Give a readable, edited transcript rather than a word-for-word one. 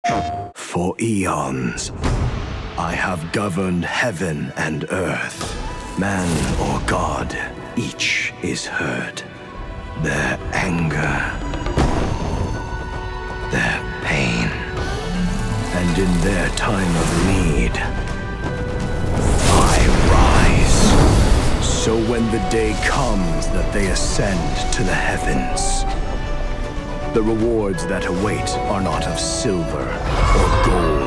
For eons, I have governed heaven and earth. Man or god, each is heard. Their anger, their pain, and in their time of need, I rise. So when the day comes that they ascend to the heavens, the rewards that await are not of silver or gold,